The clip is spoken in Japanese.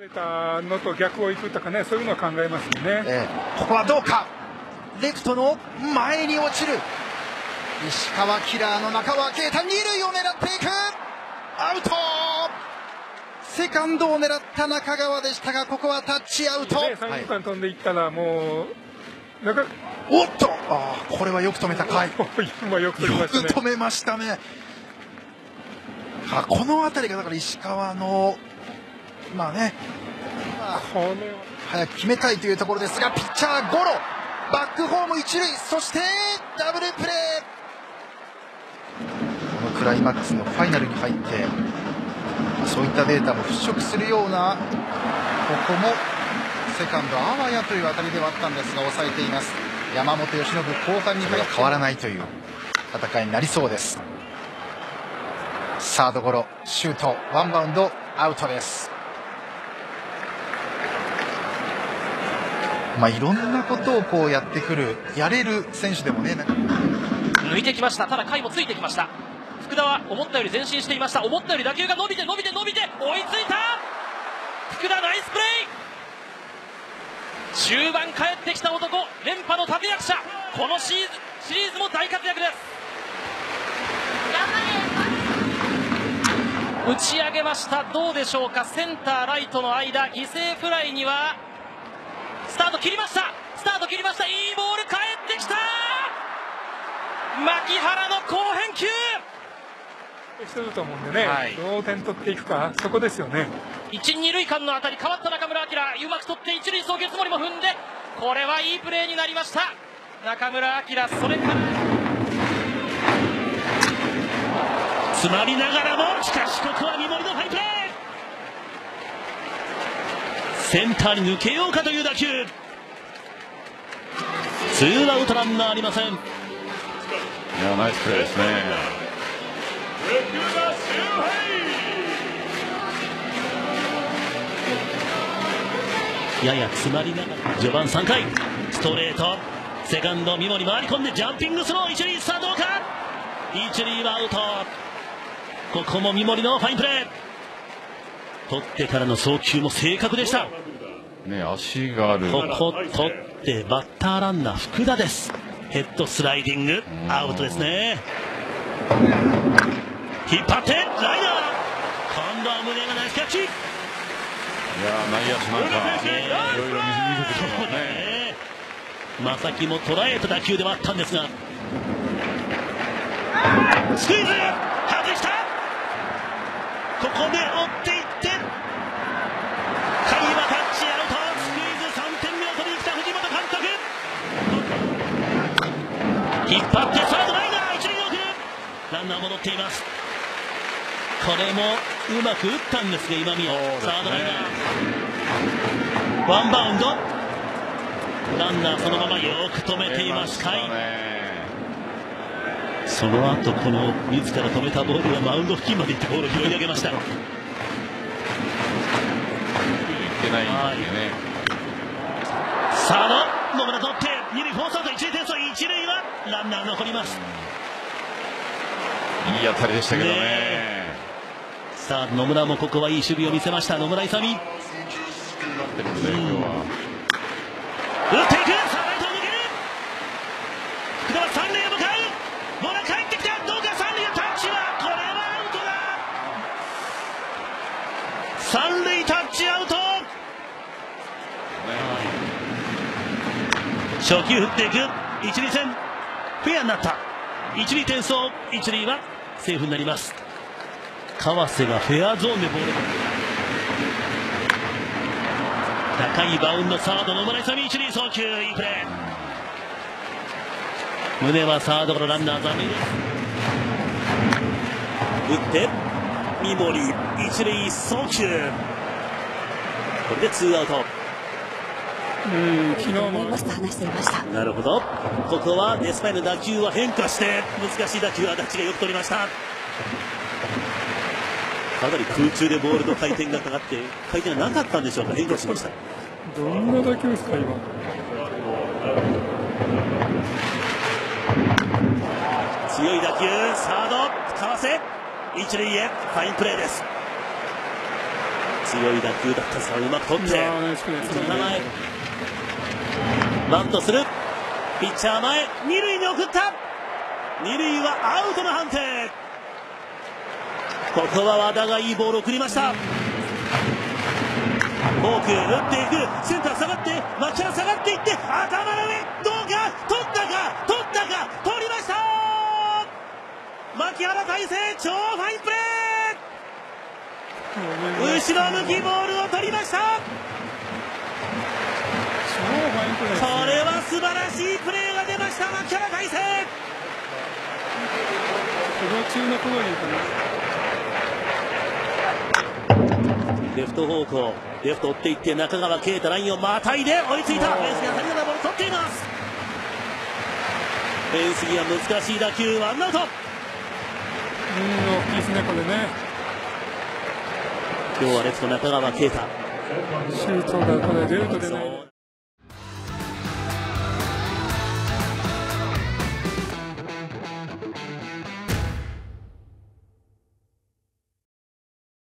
たのと逆をいくとかね、そういうのは考えますよね。 ここはどうか。レフトの前に落ちる石川キラーの中川圭太、二塁を狙っていく。アウト。セカンドを狙った中川でしたが、ここはタッチアウト。 三遊間飛んでいったらもうなんか、 おっと、これはよく止めたかい。 今よく止めましたね。 よく止めましたね。この辺りがだから石川のこれ早く決めたいというところですが、ピッチャーゴロ、バックホーム一塁、そしてダブルプレー。このクライマックスのファイナルに入ってそういったデータも払拭するような、ここもセカンドあわやという当たりではあったんですが抑えています。山本由伸、後半にから変わらないという戦いになりそうです。サードゴロ、シュート、ワンバウンド、アウトです。いろんなことをやってくる、やれる選手でもね。 抜いてきました。ただ甲斐もついてきました。福田は思ったより前進していました。思ったより打球が伸びて追いついた。福田ナイスプレー。終盤帰ってきた男、連覇の立役者、このシリーズも大活躍です。打ち上げました。どうでしょうか。センターライトの間、犠牲フライにはスタート切りました。いいボール返ってきた。牧原の好返球してると思うんでね、どう点取っていくか、そこですよね。 一二塁間の当たり、変わった中村晃、うまく取って一塁送球、つもりも踏んで、これはいいプレーになりました。中村晃、それから詰まりながらも、しかしここは三森のファインプレー。センターに抜けようかという打球。ツーアウトランナーありません。いや、 ナイスプレーですね。 やや詰まりながら序盤3回、ストレート、セカンド三森回り込んでジャンピングスロー、一塁さあどうか。一塁はアウト。ここも三森のファインプレー。取ってからの送球も正確でした。 足がある。 ここ取ってバッターランナー福田です。ヘッドスライディング、アウトですね。引っ張ってライナー、今度は宗がナイスキャッチ。 内野手なんかいろいろ見せてきますね。 正木も捉えた打球ではあったんですが、スクイズ外した。ここで追っていって甲斐はタッチアウト。スクイズ3点目を取りに来た藤本監督、引っ張ってサードライナー、一塁に送る。ランナー戻っています。これもうまく打ったんですが、今宮、サードライナー、ワンバウンド、ランナーそのままよく止めています甲斐。その後この自ら止めたボールはマウンド付近まで行ってボールを拾い上げました。サード野村取って二塁フォースアウト、一塁転送、一塁はランナー残ります。 いい当たりでしたけどね。 さあ野村もここはいい守備を見せました。野村勇、打っていく、さあライトを抜ける。福田は三塁へ向かう。ボールが帰ってきた。どうか。三塁へタッチは、これはアウトだ。三塁タッチアウト。初球振っていく。一塁線フェアになった。一塁転送、一塁はセーフになります。川瀬がフェアゾーンでボール、高いバウンド、サード野村勇、一塁送球、いいプレー。宗はサードからランナー残塁です。打って三森、一塁送球、これでツーアウト。 昨日も話していました。 なるほど。ここはデスパイの打球は変化して難しい打球はダッチがよく取りました。かなり空中でボールの回転がかかって回転がなかったんでしょうか。変化しました。 どんな打球ですか今。 強い打球、サード川瀬一塁へファインプレーです。 強い打球だったんですが、うまく取ってバントする、ピッチャー前、二塁に送った、二塁はアウトの判定。ここは和田がいいボールを送りました。フォーク打っていく、センター下がって、牧原下がっていって、頭の上、どうか、取ったか、取ったか、取りました。牧原大成、超ファインプレー、後ろ向きボールを取りました。これは素晴らしいプレーが出ました、牧原大成。レフト方向、レフト追っていって中川圭太、ラインをまたいで追いついた。フェンスに当たりながらボール取っています。フェンス際難しい打球、ワンアウト。 大きいですね、これね。 今日はレフト中川圭太、 シュートがこれ出ると出ない。